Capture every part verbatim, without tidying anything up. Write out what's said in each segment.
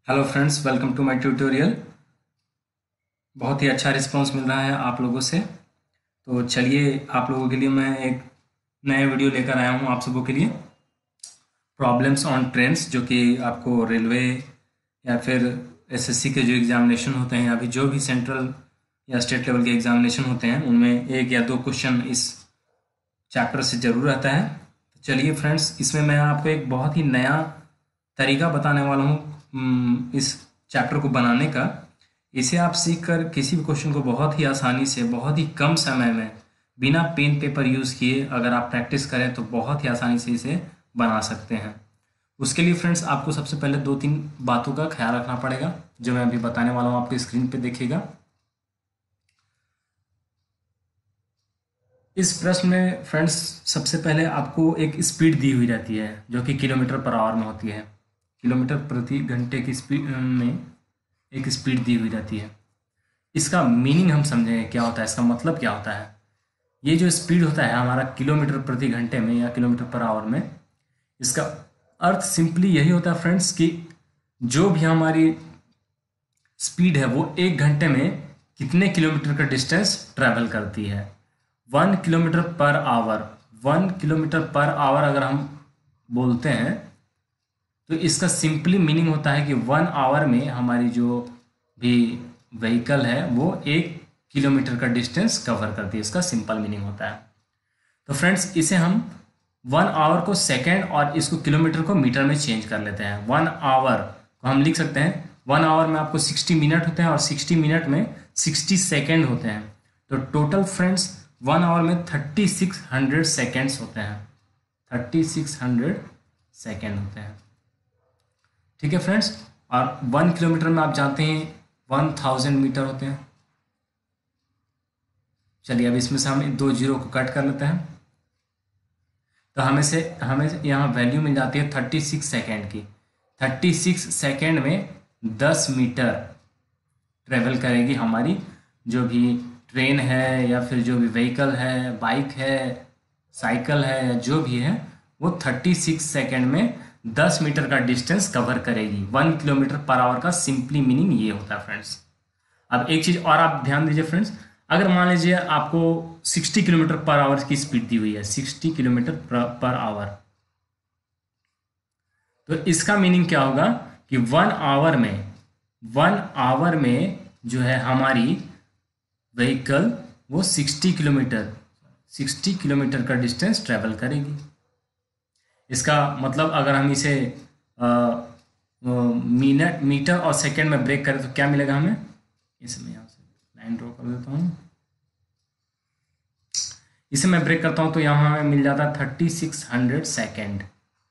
Hello friends, welcome to my tutorial. बहुत ही अच्छा रिस्पांस मिल रहा है आप लोगों से। तो चलिए, आप लोगों के लिए मैं एक नया वीडियो लेकर आया हूँ आप सबों के लिए। प्रॉब्लम्स ऑन ट्रेन्स, जो कि आपको रेलवे या फिर एसएससी के जो एग्जामिनेशन होते हैं या फिर जो भी सेंट्रल या स्टेट लेवल के एग्जामिनेशन होते हैं उनमें एक या दो क्वेश्चन इस चैप्टर से जरूर रहता है। तो चलिए फ्रेंड्स, इसमें मैं आपको एक बहुत ही नया तरीका बताने वाला हूँ इस चैप्टर को बनाने का। इसे आप सीखकर किसी भी क्वेश्चन को बहुत ही आसानी से, बहुत ही कम समय में, बिना पेन पेपर यूज़ किए अगर आप प्रैक्टिस करें तो बहुत ही आसानी से इसे बना सकते हैं। उसके लिए फ्रेंड्स, आपको सबसे पहले दो तीन बातों का ख्याल रखना पड़ेगा जो मैं अभी बताने वाला हूँ। आपके स्क्रीन पे देखिएगा। इस प्रश्न में फ्रेंड्स, सबसे पहले आपको एक स्पीड दी हुई रहती है जो कि किलोमीटर पर आवर में होती है। किलोमीटर प्रति घंटे की स्पीड में एक स्पीड दी हुई रहती है। इसका मीनिंग हम समझेंगे क्या होता है, इसका मतलब क्या होता है। ये जो स्पीड होता है हमारा किलोमीटर प्रति घंटे में या किलोमीटर पर आवर में, इसका अर्थ सिंपली यही होता है फ्रेंड्स कि जो भी हमारी स्पीड है वो एक घंटे में कितने किलोमीटर का डिस्टेंस ट्रैवल करती है। One kilometre per hour one kilometre per hour अगर हम बोलते हैं तो इसका सिंपली मीनिंग होता है कि वन आवर में हमारी जो भी व्हीकल है वो एक किलोमीटर का डिस्टेंस कवर करती है। इसका सिंपल मीनिंग होता है। तो फ्रेंड्स, इसे हम वन आवर को सेकेंड और इसको किलोमीटर को मीटर में चेंज कर लेते हैं। वन आवर को हम लिख सकते हैं, वन आवर में आपको सिक्सटी मिनट होते हैं और सिक्सटी मिनट में सिक्सटी सेकेंड होते हैं। तो टोटल फ्रेंड्स वन आवर में थर्टी सिक्स हंड्रेड सेकेंड्स होते हैं। थर्टी सिक्स हंड्रेड सेकेंड होते हैं। ठीक है फ्रेंड्स। और वन किलोमीटर में आप जानते हैं वन थाउजेंड मीटर होते हैं। चलिए, अब इसमें से हम दो जीरो को कट कर लेते हैं तो हमें से हमें यहाँ वैल्यू मिल जाती है थर्टी सिक्स सेकेंड की। थर्टी सिक्स सेकेंड में दस मीटर ट्रेवल करेगी हमारी जो भी ट्रेन है या फिर जो भी व्हीकल है, बाइक है, साइकिल है या जो भी है, वो थर्टी सिक्स सेकेंड में दस मीटर का डिस्टेंस कवर करेगी। वन किलोमीटर पर आवर का सिंपली मीनिंग ये होता है फ्रेंड्स। अब एक चीज़ और आप ध्यान दीजिए फ्रेंड्स, अगर मान लीजिए आपको साठ किलोमीटर पर आवर की स्पीड दी हुई है, साठ किलोमीटर पर आवर, तो इसका मीनिंग क्या होगा कि वन आवर में वन आवर में जो है हमारी व्हीकल वो साठ किलोमीटर साठ किलोमीटर का डिस्टेंस ट्रेवल करेगी। इसका मतलब अगर हम इसे मिनट मीटर और सेकंड में ब्रेक करें तो क्या मिलेगा हमें। इसमें यहाँ से लाइन ड्रॉ कर देता हूँ, इसे मैं ब्रेक करता हूँ तो यहाँ हमें मिल जाता है थर्टी सिक्स हंड्रेड सेकेंड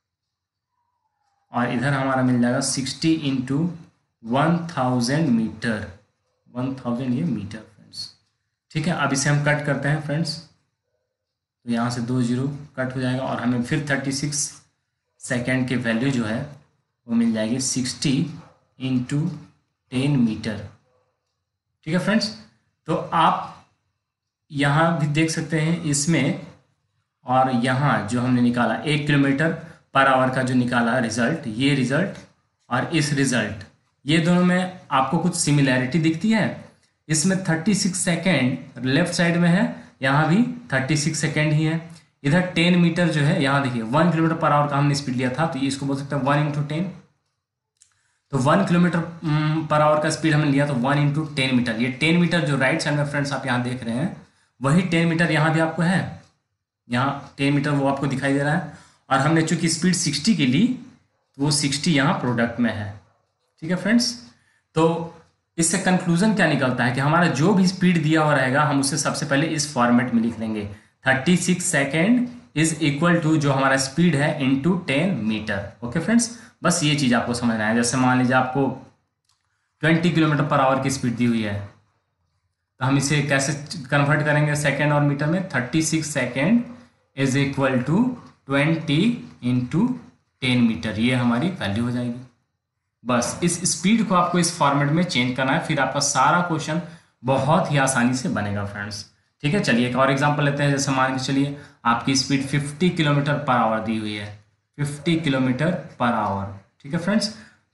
और इधर हमारा मिल जाएगा sixty into one thousand metre. One thousand ये मीटर फ्रेंड्स। ठीक है, अब इसे हम कट करते हैं फ्रेंड्स तो यहाँ से दो जीरो कट हो जाएगा और हमें फिर थर्टी सिक्स सेकेंड की वैल्यू जो है वो मिल जाएगी सिक्सटी इंटू टेन मीटर। ठीक है फ्रेंड्स। तो आप यहाँ भी देख सकते हैं इसमें और यहाँ जो हमने निकाला एक किलोमीटर पर आवर का जो निकाला रिजल्ट, ये रिजल्ट और इस रिजल्ट, ये दोनों में आपको कुछ सिमिलैरिटी दिखती है। इसमें thirty six second left side में है, यहाँ भी थर्टी सिक्स सेकेंड ही है। इधर टेन मीटर जो है, यहाँ देखिए वन किलोमीटर पर आवर का हमने स्पीड लिया था तो ये इसको बोल सकते हैं वन इंटू टेन। तो वन किलोमीटर पर आवर का स्पीड हमने लिया तो वन इंटू टेन मीटर। ये टेन मीटर जो राइट साइड में फ्रेंड्स आप यहाँ देख रहे हैं वही टेन मीटर यहाँ भी आपको है। यहाँ टेन मीटर वो आपको दिखाई दे रहा है और हमने चूंकि स्पीड सिक्सटी की ली तो वो सिक्सटी यहाँ प्रोडक्ट में है। ठीक है फ्रेंड्स। तो इससे कंक्लूजन क्या निकलता है कि हमारा जो भी स्पीड दिया हुआ रहेगा हम उसे सबसे पहले इस फॉर्मेट में लिख लेंगे। Thirty six second is equal to जो हमारा स्पीड है into ten metre. Okay friends, बस ये चीज़ आपको समझना है। जैसे मान लीजिए आपको ट्वेंटी किलोमीटर पर आवर की स्पीड दी हुई है तो हम इसे कैसे कन्वर्ट करेंगे सेकेंड और मीटर में। Thirty six second is equal to twenty into ten metre, ये हमारी वैल्यू हो जाएगी। बस इस स्पीड को आपको इस फॉर्मेट में चेंज करना है, फिर आपका सारा क्वेश्चन बहुत ही आसानी से बनेगा फ्रेंड्स। ठीक है, चलिए एक और एग्जांपल लेते हैं। जैसे मान के चलिए आपकी speed fifty kilometre per hour दी हुई है, फिफ्टी किलोमीटर पर आवर। ठीक है फ्रेंड्स।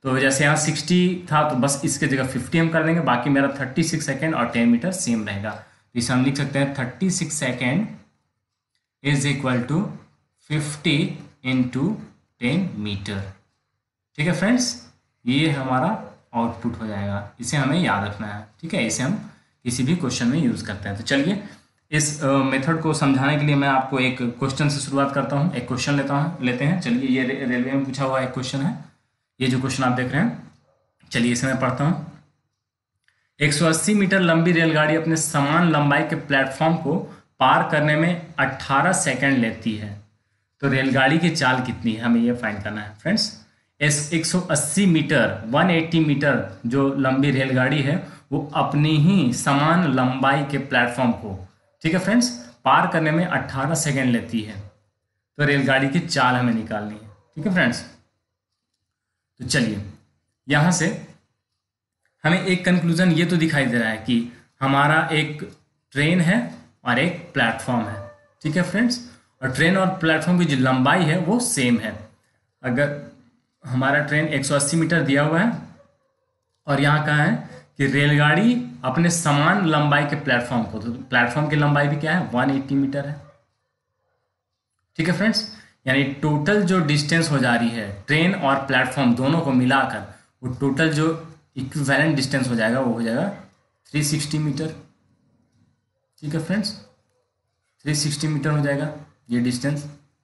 तो जैसे यहाँ सिक्सटी था तो बस इसके जगह फिफ्टी हम कर देंगे, बाकी मेरा थर्टी सिक्स सेकेंड और टेन मीटर सेम रहेगा। तो इसे हम लिख सकते हैं thirty six second is equal to fifty into ten metre. ठीक है फ्रेंड्स, ये हमारा आउटपुट हो जाएगा, इसे हमें याद रखना है। ठीक है, इसे हम किसी भी क्वेश्चन में यूज़ करते हैं। तो चलिए इस मेथड को समझाने के लिए मैं आपको एक क्वेश्चन से शुरुआत करता हूँ। एक क्वेश्चन लेता हूँ लेते हैं। चलिए, ये रे, रेलवे में पूछा हुआ एक क्वेश्चन है। ये जो क्वेश्चन आप देख रहे हैं, चलिए इसे मैं पढ़ता हूँ। एक सौ अस्सी मीटर लंबी रेलगाड़ी अपने समान लंबाई के प्लेटफॉर्म को पार करने में अट्ठारह सेकंड लेती है, तो रेलगाड़ी की चाल कितनी है, हमें ये फाइंड करना है फ्रेंड्स। इस एक सौ अस्सी मीटर एक सौ अस्सी मीटर जो लंबी रेलगाड़ी है वो अपनी ही समान लंबाई के प्लेटफॉर्म को, ठीक है फ्रेंड्स, पार करने में अट्ठारह सेकंड लेती है, तो रेलगाड़ी की चाल हमें निकालनी है। ठीक है फ्रेंड्स, तो चलिए यहाँ से हमें एक कंक्लूजन ये तो दिखाई दे रहा है कि हमारा एक ट्रेन है और एक प्लेटफॉर्म है। ठीक है फ्रेंड्स, और ट्रेन और प्लेटफॉर्म की जो लंबाई है वो सेम है। अगर हमारा ट्रेन एक सौ अस्सी मीटर दिया हुआ है और यहाँ कहा है कि रेलगाड़ी अपने समान लंबाई के प्लेटफॉर्म को, तो प्लेटफॉर्म की लंबाई भी क्या है, एक सौ अस्सी मीटर है। ठीक है फ्रेंड्स, यानी टोटल जो डिस्टेंस हो जा रही है ट्रेन और प्लेटफॉर्म दोनों को मिलाकर, वो टोटल जो इक्विवेलेंट डिस्टेंस हो जाएगा वो हो जाएगा तीन सौ साठ मीटर। ठीक है फ्रेंड्स, तीन सौ साठ मीटर हो जाएगा ये डिस्टेंस।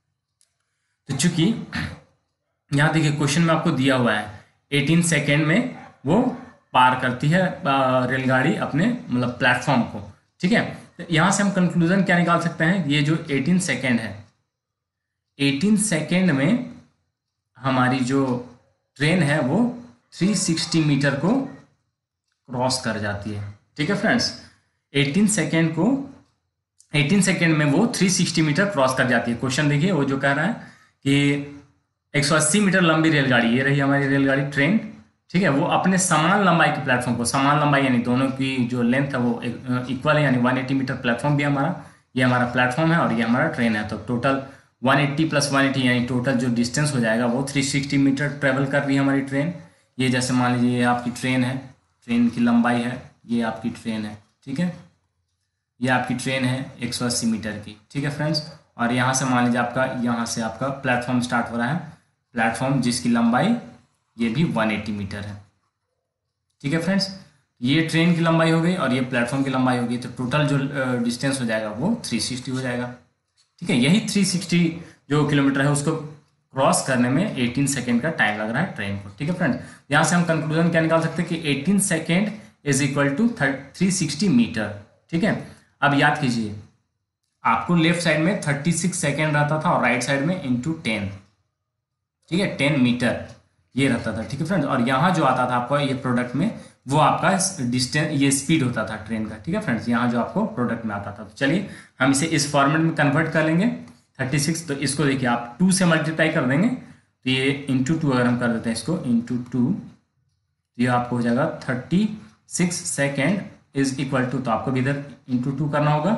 तो चूंकि यहाँ देखिए क्वेश्चन में आपको दिया हुआ है अठारह सेकेंड में वो पार करती है रेलगाड़ी अपने मतलब प्लेटफॉर्म को। ठीक है, तो यहाँ से हम कंक्लूजन क्या निकाल सकते हैं, ये जो अठारह सेकेंड है, अठारह सेकेंड में हमारी जो ट्रेन है वो तीन सौ साठ मीटर को क्रॉस कर जाती है। ठीक है फ्रेंड्स, अठारह सेकेंड को अठारह सेकेंड में वो तीन सौ साठ मीटर क्रॉस कर जाती है। क्वेश्चन देखिए वो जो कह रहा है कि एक सौ अस्सी मीटर लंबी रेलगाड़ी, ये रही हमारी रेलगाड़ी ट्रेन, ठीक है, वो अपने समान लंबाई के प्लेटफॉर्म को, समान लंबाई यानी दोनों की जो लेंथ है वो इक्वल है, यानी एक सौ अस्सी मीटर प्लेटफॉर्म भी हमारा, ये हमारा प्लेटफॉर्म है और ये हमारा ट्रेन है, तो टोटल एक सौ अस्सी प्लस एक सौ अस्सी यानी टोटल जो डिस्टेंस हो जाएगा वो तीन सौ साठ मीटर ट्रेवल कर रही है हमारी ट्रेन। ये जैसे मान लीजिए ये आपकी ट्रेन है, ट्रेन की लंबाई है, ये आपकी ट्रेन है। ठीक है, ये आपकी ट्रेन है एक सौ अस्सी मीटर की। ठीक है फ्रेंड्स, और यहाँ से मान लीजिए आपका यहाँ से आपका प्लेटफॉर्म स्टार्ट हो रहा है, प्लेटफॉर्म जिसकी लंबाई ये भी एक सौ अस्सी मीटर है। ठीक है फ्रेंड्स, ये ट्रेन की लंबाई हो गई और ये प्लेटफॉर्म की लंबाई हो गई, तो टोटल जो डिस्टेंस हो जाएगा वो तीन सौ साठ हो जाएगा। ठीक है, यही तीन सौ साठ जो किलोमीटर है उसको क्रॉस करने में अठारह सेकेंड का टाइम लग रहा है ट्रेन को। ठीक है फ्रेंड्स, यहाँ से हम कंक्लूजन क्या निकाल सकते हैं कि अठारह सेकेंड इज इक्वल टू तीन सौ साठ मीटर। ठीक है, अब याद कीजिए आपको लेफ्ट साइड में छत्तीस सेकेंड रहता था और राइट साइड में इंटू टेन, ठीक है, टेन मीटर ये रहता था। ठीक है फ्रेंड्स, और यहाँ जो आता था आपको ये प्रोडक्ट में वो आपका डिस्टेंस, ये स्पीड होता था ट्रेन का। ठीक है फ्रेंड्स, यहाँ जो आपको प्रोडक्ट में आता था। तो चलिए हम इसे इस फॉर्मेट में कन्वर्ट कर लेंगे छत्तीस, तो इसको देखिए आप टू से मल्टीप्लाई कर देंगे तो ये इंटू टू अगर हम कर देते हैं इसको इंटू टू, तो ये आपको हो जाएगा thirty six second is equal to, तो आपको भी इधर इंटू टू करना होगा,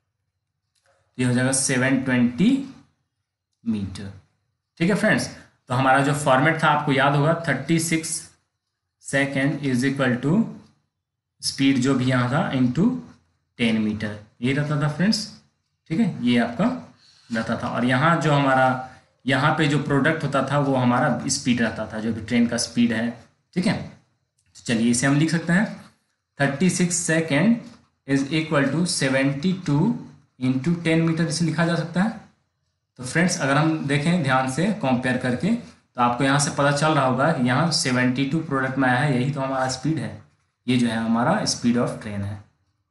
ये हो जाएगा सेवन ट्वेंटी मीटर। ठीक है फ्रेंड्स, तो हमारा जो फॉर्मेट था आपको याद होगा, thirty six second is equal to speed जो भी यहाँ था इंटू टेन मीटर, ये रहता था फ्रेंड्स। ठीक है, ये आपका रहता था, और यहाँ जो हमारा यहाँ पे जो प्रोडक्ट होता था वो हमारा स्पीड रहता था, जो भी ट्रेन का स्पीड है। ठीक है, तो चलिए इसे हम लिख सकते हैं thirty six second is equal to seventy two into ten metre, इसे लिखा जा सकता है। तो फ्रेंड्स अगर हम देखें ध्यान से कंपेयर करके तो आपको यहाँ से पता चल रहा होगा कि यहाँ सेवेंटी टू प्रोडक्ट में आया है, यही तो हमारा स्पीड है, ये जो है हमारा स्पीड ऑफ ट्रेन है,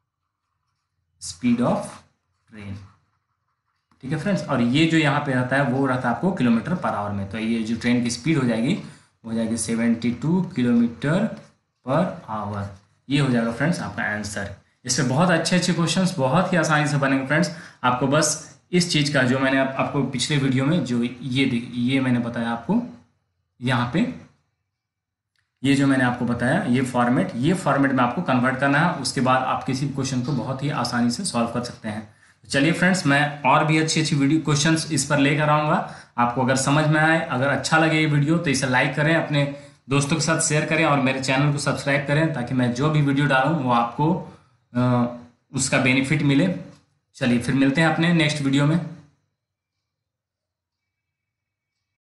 स्पीड ऑफ ट्रेन। ठीक है फ्रेंड्स, और ये जो यहाँ पे रहता है वो रहता है आपको किलोमीटर पर आवर में, तो ये जो ट्रेन की स्पीड हो जाएगी वो हो जाएगी seventy two kilometre per hour, ये हो जाएगा फ्रेंड्स आपका आंसर। इससे बहुत अच्छे अच्छे क्वेश्चंस बहुत ही आसानी से बनेंगे फ्रेंड्स। आपको बस इस चीज़ का जो मैंने आप, आपको पिछले वीडियो में जो ये ये मैंने बताया आपको यहाँ पे, ये जो मैंने आपको बताया ये फॉर्मेट, ये फॉर्मेट में आपको कन्वर्ट करना है, उसके बाद आप किसी भी क्वेश्चन को बहुत ही आसानी से सॉल्व कर सकते हैं। चलिए फ्रेंड्स, मैं और भी अच्छी अच्छी वीडियो क्वेश्चंस इस पर लेकर आऊँगा। आपको अगर समझ में आए, अगर अच्छा लगे ये वीडियो तो इसे लाइक करें, अपने दोस्तों के साथ शेयर करें और मेरे चैनल को सब्सक्राइब करें ताकि मैं जो भी वीडियो डालूँ वो आपको आ, उसका बेनिफिट मिले। चलिए फिर मिलते हैं अपने नेक्स्ट वीडियो में।